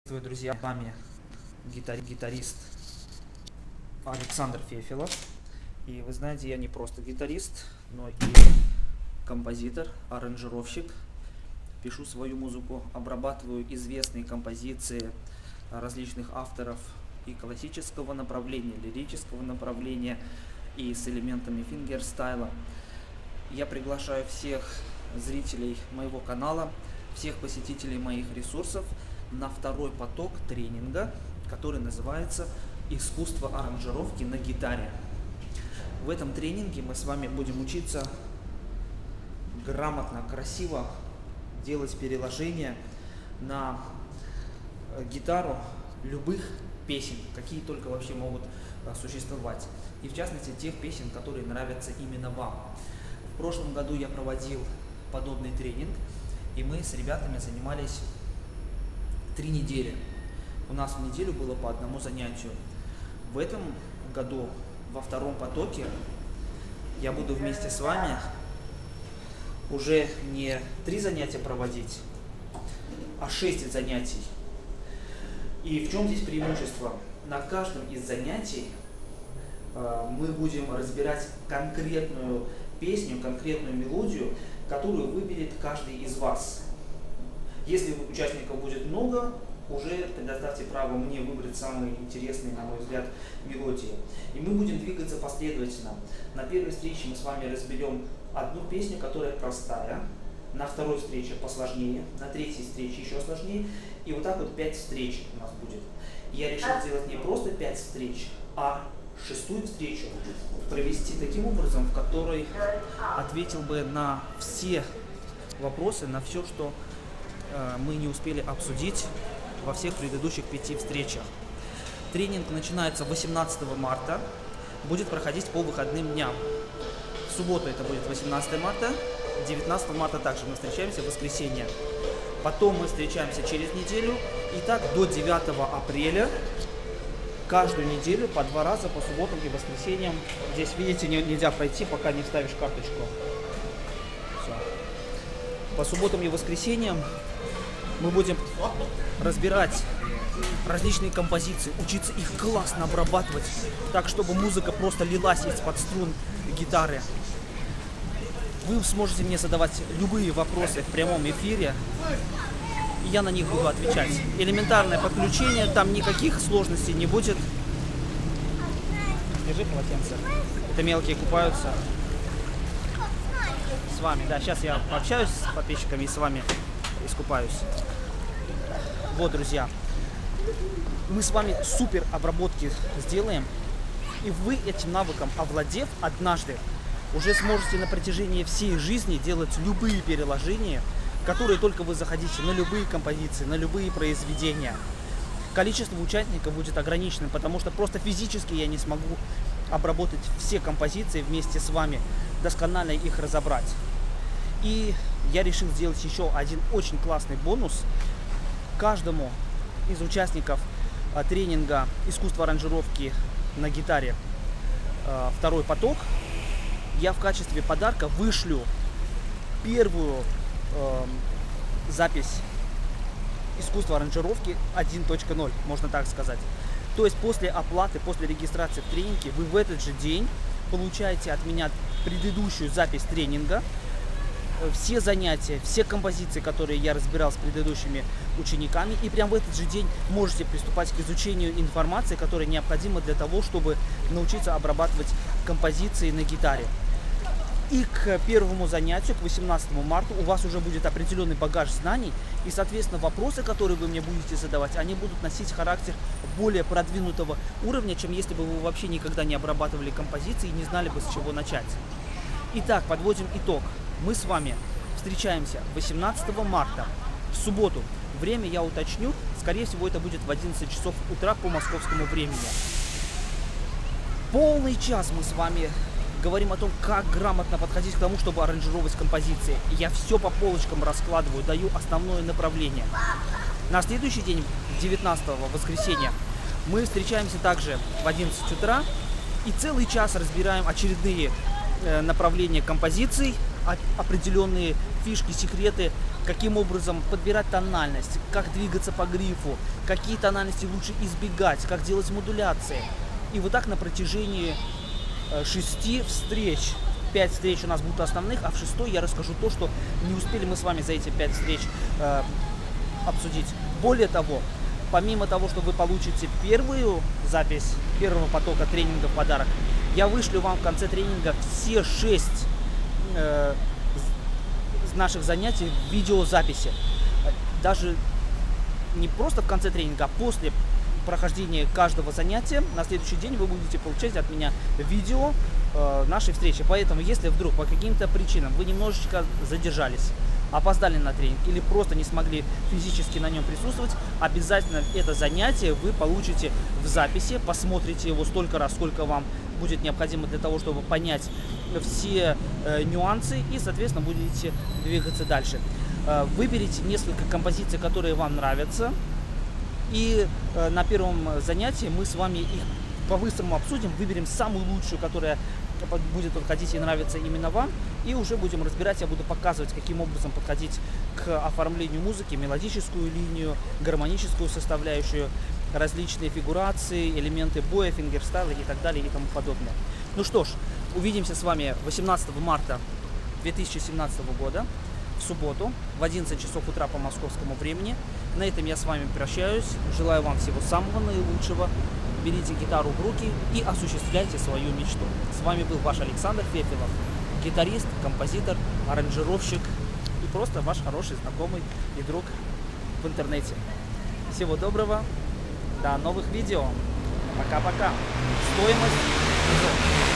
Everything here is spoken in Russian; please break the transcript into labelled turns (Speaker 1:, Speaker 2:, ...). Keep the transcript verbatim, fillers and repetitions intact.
Speaker 1: Приветствую, друзья, с вами гитари гитарист Александр Фефелов. И вы знаете, я не просто гитарист, но и композитор, аранжировщик. Пишу свою музыку, обрабатываю известные композиции различных авторов и классического направления, лирического направления, и с элементами фингерстайла. Я приглашаю всех зрителей моего канала, всех посетителей моих ресурсов на второй поток тренинга, который называется «Искусство аранжировки на гитаре». В этом тренинге мы с вами будем учиться грамотно, красиво делать переложения на гитару любых песен, какие только вообще могут существовать. И в частности тех песен, которые нравятся именно вам. В прошлом году я проводил подобный тренинг, и мы с ребятами занимались три недели. У нас в неделю было по одному занятию. В этом году, во втором потоке, я буду вместе с вами уже не три занятия проводить, а шесть занятий. И в чем здесь преимущество? На каждом из занятий э, мы будем разбирать конкретную песню, конкретную мелодию, которую выберет каждый из вас. Если участников будет много, уже предоставьте право мне выбрать самые интересные, на мой взгляд, мелодии. И мы будем двигаться последовательно. На первой встрече мы с вами разберем одну песню, которая простая, на второй встрече посложнее, на третьей встрече еще сложнее, и вот так вот пять встреч у нас будет. Я решил сделать не просто пять встреч, а шестую встречу провести таким образом, в которой ответил бы на все вопросы, на все, что мы не успели обсудить во всех предыдущих пяти встречах. Тренинг начинается восемнадцатого марта, будет проходить по выходным дням. В субботу это будет восемнадцатое марта, девятнадцатого марта также мы встречаемся в воскресенье. Потом мы встречаемся через неделю, и так до девятого апреля, каждую неделю по два раза по субботам и воскресеньям. Здесь, видите, нельзя пройти, пока не вставишь карточку. Все. По субботам и воскресеньям мы будем разбирать различные композиции, учиться их классно обрабатывать, так, чтобы музыка просто лилась из-под струн гитары. Вы сможете мне задавать любые вопросы в прямом эфире, и я на них буду отвечать. Элементарное подключение, там никаких сложностей не будет. Держи полотенце. Это мелкие купаются. С вами, да, сейчас я пообщаюсь с подписчиками и с вами искупаюсь. Вот, друзья, мы с вами супер обработки сделаем, и вы этим навыком овладев однажды, уже сможете на протяжении всей жизни делать любые переложения, которые только вы захотите, на любые композиции, на любые произведения. Количество участников будет ограниченным, потому что просто физически я не смогу обработать все композиции вместе с вами, досконально их разобрать. И я решил сделать еще один очень классный бонус. Каждому из участников а, тренинга «Искусство аранжировки на гитаре» а, второй поток я в качестве подарка вышлю первую а, запись «Искусство аранжировки один точка ноль», можно так сказать. То есть после оплаты, после регистрации в тренинге вы в этот же день получаете от меня предыдущую запись тренинга, все занятия, все композиции, которые я разбирал с предыдущими учениками, и прямо в этот же день можете приступать к изучению информации, которая необходима для того, чтобы научиться обрабатывать композиции на гитаре. И к первому занятию, к восемнадцатому марта, у вас уже будет определенный багаж знаний, и, соответственно, вопросы, которые вы мне будете задавать, они будут носить характер более продвинутого уровня, чем если бы вы вообще никогда не обрабатывали композиции и не знали бы, с чего начать. Итак, подводим итог. Мы с вами встречаемся восемнадцатого марта, в субботу. Время я уточню, скорее всего, это будет в одиннадцать часов утра по московскому времени. Полный час мы с вами говорим о том, как грамотно подходить к тому, чтобы аранжировать композиции. Я все по полочкам раскладываю, даю основное направление. На следующий день, девятнадцатого, воскресенья, мы встречаемся также в одиннадцать утра и целый час разбираем очередные э, направления композиций, определенные фишки, секреты,
Speaker 2: каким образом подбирать тональность, как двигаться по грифу, какие тональности лучше избегать, как делать модуляции. И вот так на протяжении шести встреч. Пять встреч у нас будут основных, а в шестой я расскажу то, что не успели мы с вами за эти пять встреч э, обсудить. Более того, помимо того, что вы получите первую запись первого потока тренинга в подарок, я вышлю вам в конце тренинга все шесть э, наших занятий в видеозаписи. Даже не просто в конце тренинга, а после прохождения каждого занятия на следующий день вы будете получать от меня видео э, нашей встречи. Поэтому, если вдруг по каким-то причинам вы немножечко задержались, опоздали на тренинг или просто не смогли физически на нем присутствовать, обязательно это занятие вы получите в записи, посмотрите его столько раз, сколько вам будет необходимо для того, чтобы понять все э, нюансы и, соответственно, будете двигаться дальше. Э, выберите несколько композиций, которые вам нравятся. И э, на первом занятии мы с вами их по-быстрому обсудим, выберем самую лучшую, которая будет подходить и нравится именно вам, и уже будем разбирать, я буду показывать, каким образом подходить к оформлению музыки, мелодическую линию, гармоническую составляющую, различные фигурации, элементы боя, фингерстайла и так далее и тому подобное. Ну что ж, увидимся с вами восемнадцатого марта две тысячи семнадцатого года. В субботу в одиннадцать часов утра по московскому времени. На этом я с вами прощаюсь. Желаю вам всего самого наилучшего. Берите гитару в руки и осуществляйте свою мечту. С вами был ваш Александр Фефелов, гитарист, композитор, аранжировщик и просто ваш хороший знакомый и друг в интернете. Всего доброго, до новых видео. Пока-пока. Стоимость.